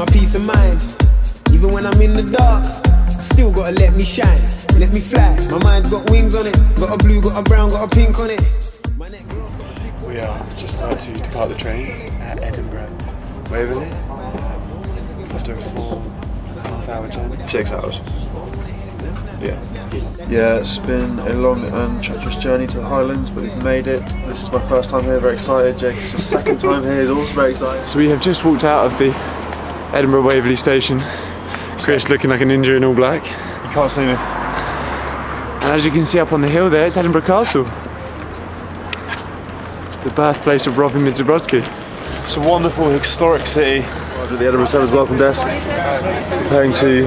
my peace of mind. Even when I'm in the dark, still gotta let me shine, let me fly. My mind's got wings on it, got a blue, got a brown, got a pink on it. We are just about to depart the train at Edinburgh, Waverley. After a 4.5-hour journey. 6 hours. Yeah, it's been a long and treacherous journey to the Highlands, but we've made it. This is my first time here, very excited. Jake's his second time here, he's also very excited. So we have just walked out of the Edinburgh Waverley station. Chris looking like a ninja in all black. You can't see me. And as you can see up on the hill there, it's Edinburgh Castle. The birthplace of Robin Midzobrodski. It's a wonderful historic city. At the Edinburgh 7's welcome desk. Preparing to...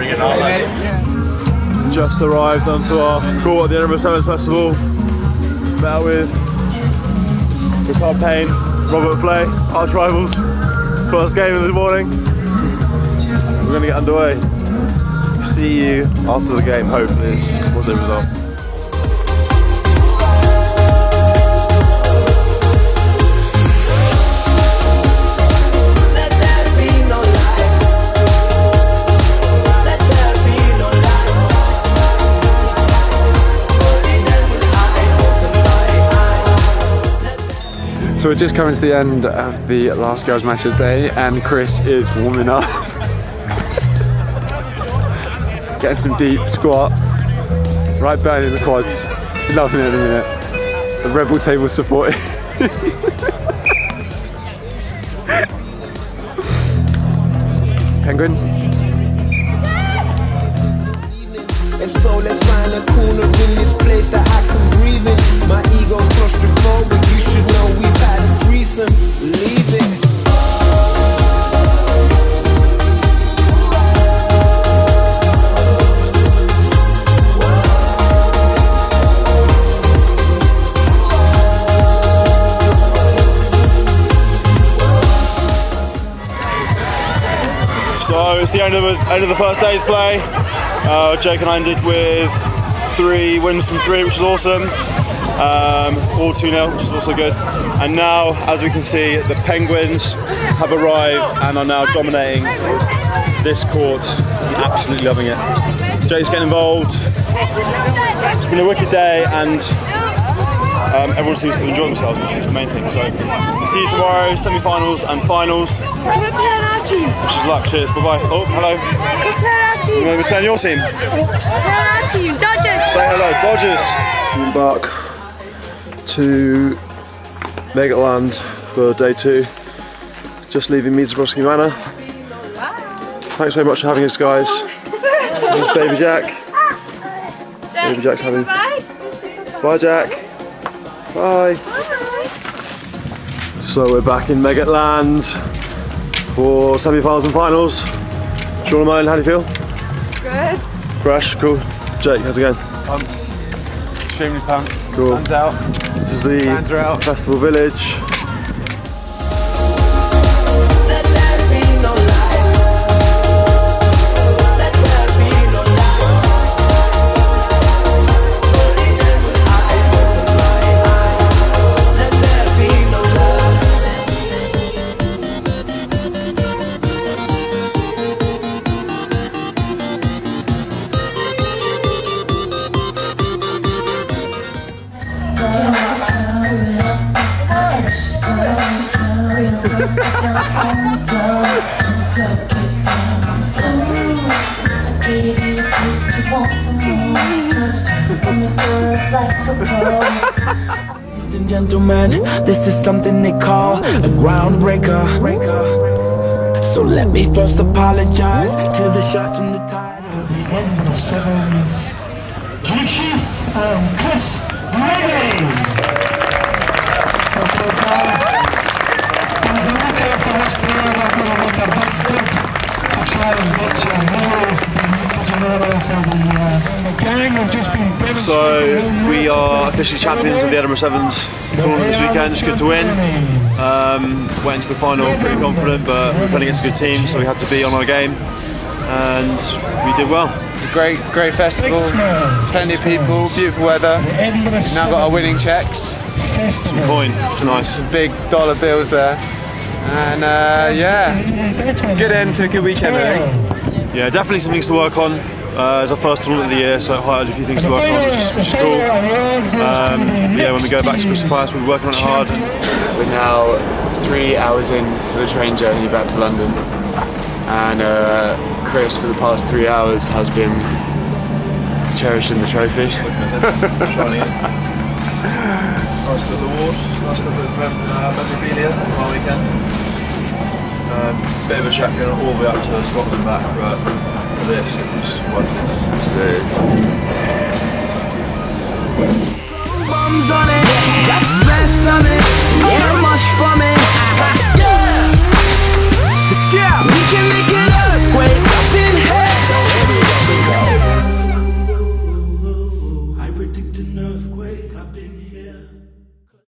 Just arrived onto our call at the Edinburgh 7's Festival. Met out with Ricard Payne, Robert Flay, arch rivals. First game of the morning. We're going to get underway. See you after the game, hopefully it's a positive result. So we're just coming to the end of the last girls match of the day and Chris is warming up. Getting some deep squat, right burning the quads. He's loving it at the minute. The Rebel table support. Penguins. And so let's find a corner in this place that I can breathe in. My ego's claustrophobic, you should know we've had a threesome. Leave it. So it's the end of the first day's play. Jake and I ended with 3 wins from 3, which is awesome. All 2-0, which is also good. And now, as we can see, the Penguins have arrived and are now dominating this court. I'm absolutely loving it. Jake's getting involved. It's been a wicked day and everyone seems to enjoy themselves, which is the main thing. So we'll see you tomorrow, semi-finals and finals. Come and play on our team. Which is luck. Cheers. Bye-bye. Oh, hello. Come play on our team. You want to play on your team? Play on our team. Dodgers. Say hello, Dodgers. Embark to Megatland for day 2. Just leaving Midzobrodski Manor. Thanks very much for having us, guys. There's Baby Jack. Baby Jack's having. Bye, Jack. Bye. So we're back in Megatland for semi-finals and finals. Sean Moan, how do you feel? Good. Fresh, cool. Jake, how's it going? Pumped. Extremely pumped. Cool. Sun's out. This is the Festival Village. Ladies and gentlemen, this is something they call a groundbreaker. So let me first apologize to the shots and the ties. The Edinburgh 7's Sheaf and Chris Gregory. Okay, guys. I'm going to look out for this player. I'm going to look a bit good to try and get to a medal for the gang. I've just been So we are officially champions of the Edinburgh 7's tournament this weekend. It's good to win. Went into the final pretty confident, but we're playing against a good team, so we had to be on our game, and we did well. Great festival, plenty of people, beautiful weather. Now got our winning checks. Some coin, it's nice. Some big dollar bills there. And yeah, good end to a good weekend, I think. Yeah, definitely some things to work on. It's our first tournament of the year, so it highlighted a few things to work on, which is cool. Yeah, when we go back to Crystal Palace, we'll be working on it hard. We're now 3 hours into the train journey back to London, and Chris, for the past 3 hours, has been cherishing the trophy. Nice little awards, nice little bit of memorabilia from our weekend. Bit of a check in all the way up to Scotland back, but for this it was worth it. Bombs on it, that's less on it, yeah, much from it. Yeah, we can make it.